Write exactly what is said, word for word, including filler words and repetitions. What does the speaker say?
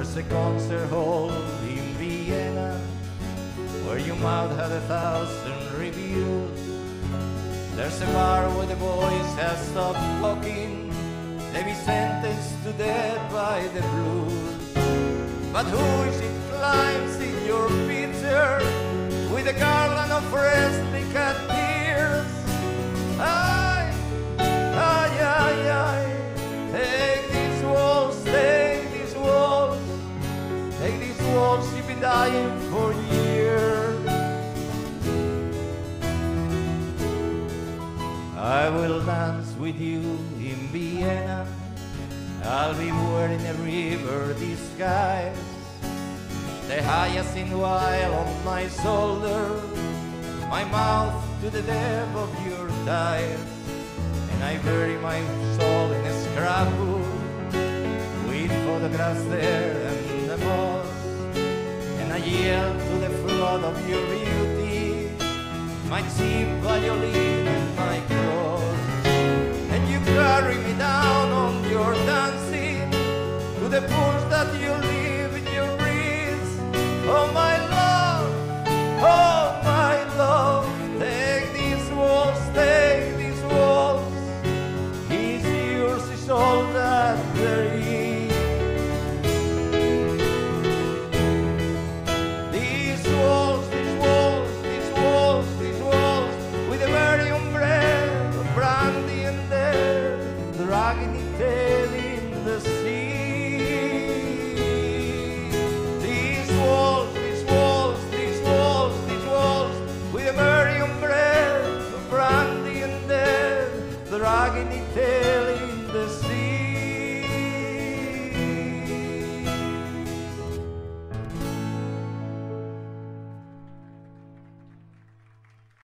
There's a concert hall in Vienna where you might have a thousand reviews. There's a bar where the boys have stopped talking. They be sentenced to death by the blues. But who is it climbs in your picture with a garland of freshly cut tears? Ay, ay, ay, ay. Take these walls, take these walls, take these walls, you've been dying for years. I will dance with you in Vienna. I'll be wearing a river disguise, the hyacinth while on my shoulder, my mouth to the depth of your thighs. And I bury my soul in a scrapbook with photographs there and the moss. And I yield to the flood of your beauty, my cheap violin and my cross. And you carry me down on your dancing to the pools that you leave in your breeze. Oh, my